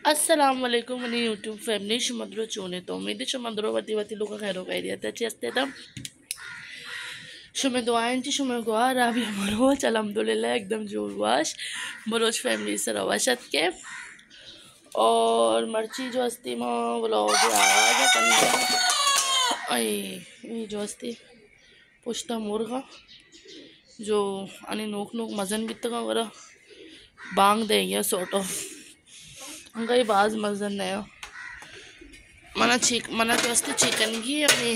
अस्सलाम वालेकुम मनी यूट्यूब फॅमिली शुमद्रो चोने तो मी शुमद्रो वती वती लोक खैरो खैरियताची असते तर शुमे दुआयांची शुमे गुआ राबी मरोज अल्हम्दुलिल्लाह एकदम जोरवाश मरोज फॅमिली सर रवाशत के और मर्ची जो असती माँ व्लॉग आवाज ये जो असती पुष्टा मुर्गा जो आणि नोक नोक मजन बित्त का वरा बांग देंगे सॉर्ट ऑफ अंगाई बाज मजन नहीं मना तो असते चिकन की अभी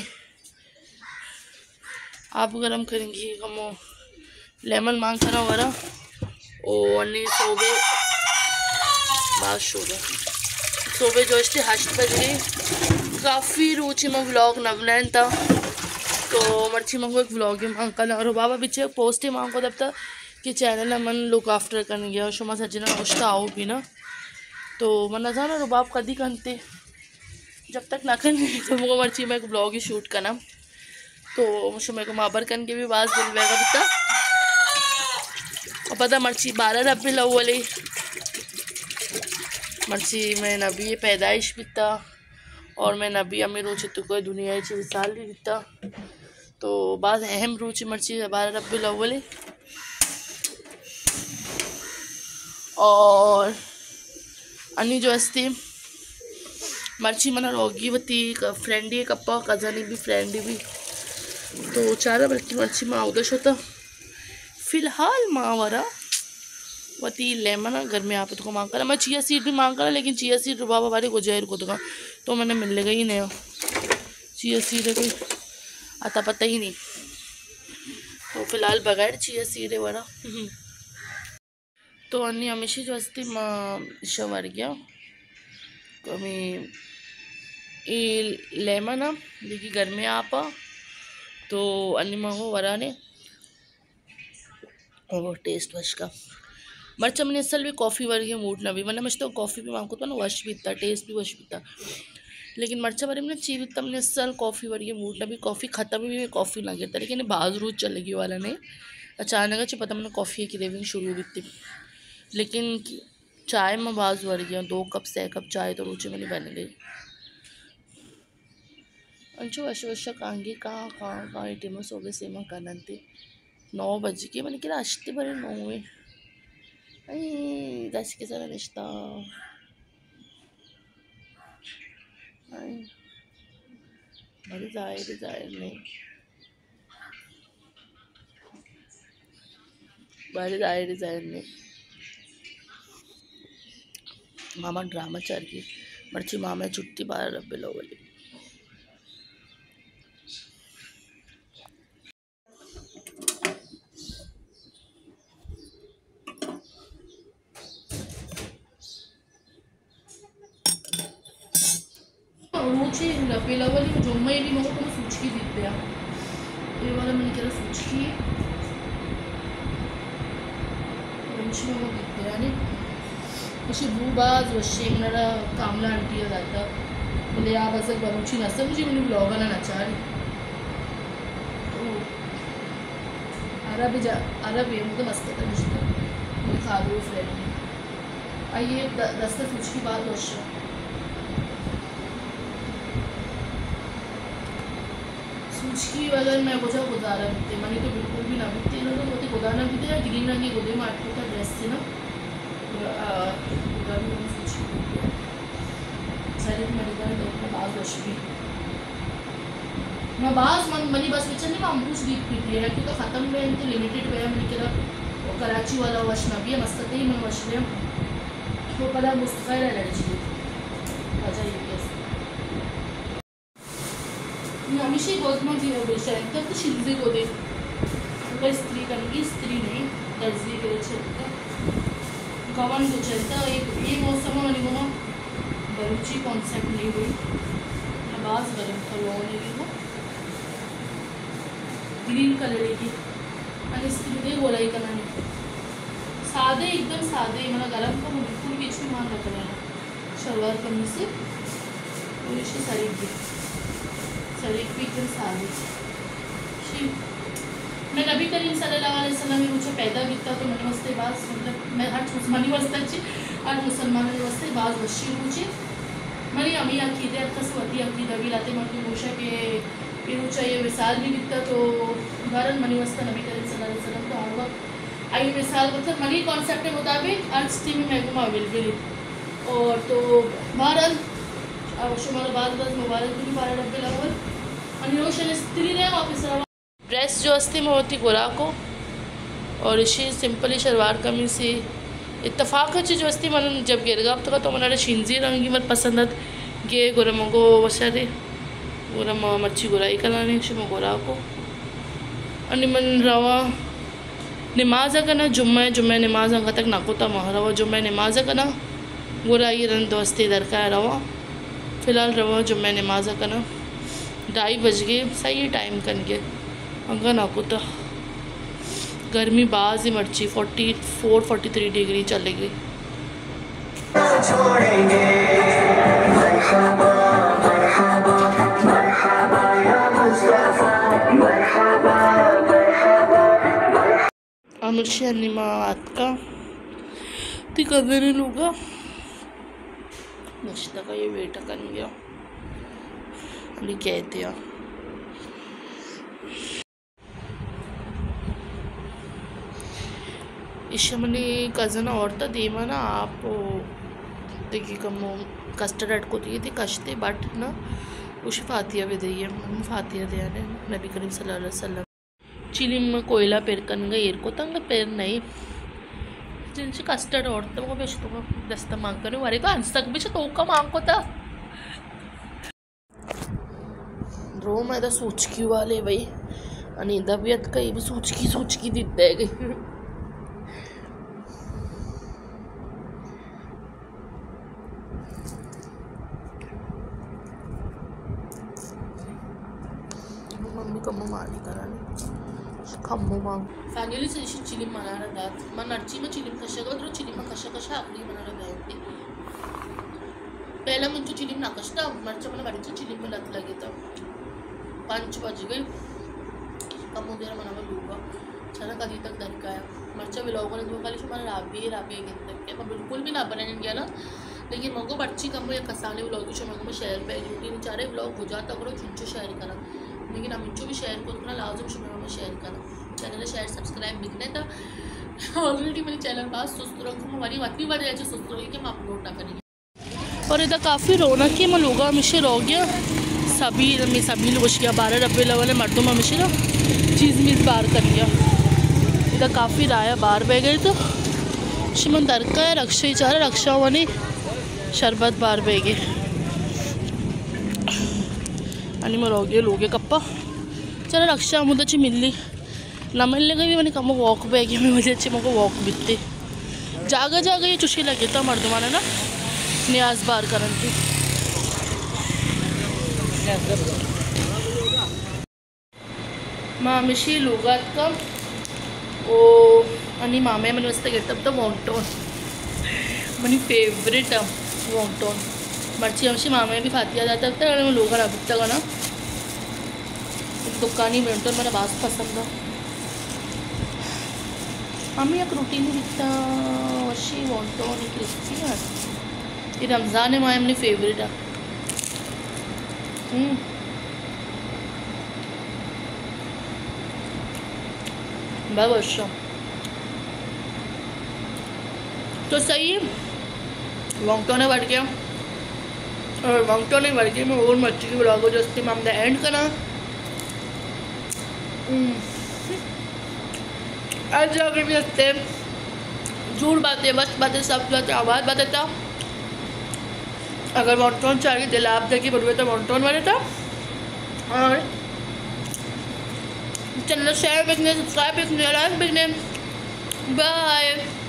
आप गरम करेंगी कमो लेमन मांग करा वरा ओ अन्नी सोबे बाज सोबे जो असते 8 बजे काफ़ी रुचि में व्लॉग नवनैन था तो मर्ची मंगो एक व्लॉग मांग करना और बाबा पीछे पोस्ट ही मांगो तब तक कि चैनल मन लुक आफ्टर करने गया और शुमा सजना उछता आओ भी ना तो मन था ना रुबाब कदी करते जब तक ना करने तो मुझे मर्ची में एक ब्लॉग ही शूट करना तो मुझे मेरे को माबर करने के भी बात दिलवेगा बिता और पता मर्ची 12 रबीउल अव्वल मर्ची में नबी पैदाइश बिता और मैं नबी अमीर रुचि तो कोई दुनिया चीज साल भी बिता तो बात अहम रुचि मर्ची 12 रबीउल अव्वल और अन्नी जो असती मर्ची मना रोगी वती फ्रेंडी कप्पा कज़नी भी फ्रेंडी भी तो चारा बल्कि मर्ची माँ उदश होता फिलहाल माँ वरा वती लेमन घर में आप तो मांग करा मैं चिया सीड भी मांग करा लेकिन चिया सीड रुबाब हमारे गुजैर को तो मैंने मिल गई नहीं चिया सीड है कोई आता पता ही नहीं तो फिलहाल बगैर चिया सीड है वरा तो अन्नी हमेशा जो असती शवर गया कमी लेमन देखिए घर में आप तो अन्नी मांगो वरा ने और टेस्ट वश का मर्चा मैंने असल भी कॉफ़ी वर्गी मूड ना भी मैंने मच तो कॉफ़ी भी मांगो तो ना वश भी था टेस्ट भी वश भी था लेकिन मर्चा बारे में ची भी मैंने असल कॉफ़ी वर्गी मूड ना भी कॉफ़ी ख़त्म भी कॉफ़ी ना गिरता लेकिन बाज रोज चलेगी वाला ने अचानक पता मैंने कॉफ़ी की क्रेविंग शुरू हुई थी लेकिन चाय में बाज वर गया 2 कप से कप चाय तो रुचि में बन गई अंचो अशवश कांगी कहाँ टीम सोबे सेमा कानते 9 बज के मैंने क्या अश्ते बड़े 9 में दस के सारा रिश्ता बड़े जाहिर नहीं बड़े जाहिर नहीं मामा ड्रामा चल गई मर्ची मामा छुट्टी 12 रबीउल अव्वल रुचि रबीउल अव्वल जुम्मे भी मगो तो सूचकी दिते ये वाला मैंने कह सूचकी रुचि मगो दिते यानी अशी भूबाज वशे मनारा कामला आंटी जाता म्हणजे आप असं बरूची नसतं मुझे मैंने ब्लॉगाला नचारी तो अरब ये मुझे मस्त था मुझे मैं खा लूँ फ्रेंड आइए दस्ता कुछ की बात वश सूचकी अगर मैं बोझा गुजारा बीते मनी तो बिल्कुल भी ना बीते ना तो मोती गुदाना बीते या ग्रीन रंग की गोदे मार्केट का ड्रेस थी ना मैं बाज मनी बस विचन नहीं अमरूज दीप पीती है क्योंकि ख़त्म में इनके लिमिटेड पे मैंने कहा कराची वाला वश ना भी है मस्त ही मन वश ले तो पता मुस्तफ़ा एलर्जी वजह ये कैसे हमेशा गोदमा भी हो बेशा तब तो शिल्जे को दे स्त्री करेंगी स्त्री नहीं दर्जी के चलता कवन को चलता एक मौसम वाली वो बरूची कॉन्सेप्ट नहीं हुई नबाज गर्म करो वो ग्रीन कलर की आणि स्त्री गोलाई करना नहीं सादे एकदम सादे मला गरम का बिल्कुल भी इसमें मान रख रहे हैं शलवार कमीज से और इसकी शरीक भी एकदम सादे मैं नबी करीम सल्लल्लाहु अलैहि वसल्लम मुझे पैदा किया तो मैंने वास्ते बात मतलब मैं हर मनी वास्ते आज मुसलमान वस्ते बाज बशी पूछे मरी अमी अकीदे कसवती अकीदा भी लाते मत मोशा के इरुचा ये मिसाल भी दिखता तो भारत मनी वस्ता नबी करीम सल्लल्लाहु अलैहि वसल्लम तो हर वक्त आई मिसाल मतलब मनी कॉन्सेप्ट के मुताबिक आज टीम में घुमा बिल्कुल और तो भारत शुमार बाद मुबारक भी बारह डब्बे अव्वल आणि रोशन स्त्री रे वापस ड्रेस जो असते में होती गोरा को और इशी सिंपली शलवार कमीज से इत्तफाक जो असती मन जब गिरगाप तो मना शिंजी रंगी मत पसंद गे गोरा मगो वशारे गोरा मच्छी गोराई कलाने शुमा गोरा को अनि मन रवा नमाज कना जुम्मे जुम्मे नमाज अंग तक नाकोता महरवा जुम्मे नमाज कना गोराई रन दोस्ती दरका रवा फ़िलहाल रवा जुम्मे नमाज कना 2:30 बज गए सही टाइम कन गए अंगा नाकोता गर्मी बाज ही मर्ची 44-43 डिग्री चलेगी। अनुष्या निमात का ती कदर लूँगा नश्ता का ये वेट कर गया अभी कहते हैं इशमनी कज़न औरत देमा ना आप देखिए कम कस्टर्ड को दिए थे कश्ते बट ना उस फातिया भी दी है फातिया दिया ने नबी करीम सल्लल्लाहु अलैहि वसल्लम चिलिम में कोयला पेर कन गए एर को तंग पेर नहीं जिनसे कस्टर्ड औरत को बेच तो दस्ता मांग कर वारे तो अंस तक बेच तो का मांग को था रो मैं तो सूचकी वाले भाई अनिदा भी अत कई भी सूचकी दिखता है गई मम्मी कम्मो मारी कराने खम्मो मांग फाइनली से चिली मनारा दात मन अर्ची में चिली कशा तो चिली में कशा अपनी मनारा दाते पहला मुझे चिली में नाकशता मर्चा मैंने बड़ी चिली में लत लगे था 5 बज गए कम्मो देर मना में लूँगा चला कभी तक दरकाया मर्चा ब्लॉगों ने खाली शुमारा राबे तक बिल्कुल भी ना बनाने गया ना लेकिन मगो बच्ची कम्मो या कसाने ब्लॉग की शुमार में शेयर पे रूटीन चारे ब्लॉग हो जाता करो चुनचो शेयर करा लेकिन हम इनको भी शेयर करो ना लाजम शुमार में शेयर करा चैनल शेयर सब्सक्राइब बिकने था ऑलरेडी मेरे चैनल पास सुस्त रखूँ हमारी इतनी बार ऐसे सुस्त रही कि हम अपलोड ना करेंगे और इधर काफ़ी रौनक है मैं लोग हमेशा रो गया सभी लोग गया 12 डब्बे वाले मर्दों में हमेशा ना चीज़ बार कर गया इधर काफ़ी राया बाहर बह गए तो शिमन दरका है रक्षा ही चाह रक्षा हुआ नहीं शरबत बार बह गए आणि मैं रो गया लोगे कप्पा चलो रक्षा मुझे अच्छी मिलली ना मिलने गई मैंने कम वॉक पे गया मैं मुझे अच्छी मेरे को वॉक बिकते जागा ये चुशी लगे था मर्दमाना ना न्याज बार करन की मामिशी लोगात का ओ आणि मामे मैंने वस्ते घेतलं तर वॉन्टॉन मनी फेवरेट वॉन्टॉन मर्ची आमची मामे भी फातिया जाता तर लोग राबता का ना दुकानी वॉन्टॉन मला बास पसंद आम्ही एक रूटीन दिखता अशी वॉन्टॉन क्रिस्पी है ये रमज़ान है माए अपनी फेवरेट है बहुत अच्छा तो सही है वॉन्टॉन ने बढ़ गया और वॉन्टॉन ने बढ़ गया मैं और मच्छी की ब्लॉग जो उससे मैं एंड करा आज जाके भी हंसते झूठ बातें मस्त बातें सब बातें आवाज़ बताता अगर वॉन्टॉन चाहिए दिल आप देखिए बढ़िया तो वॉन्टॉन वाले था और चैनल शेयर बिकने सब्सक्राइब बिकने लाइक बिकने बाय।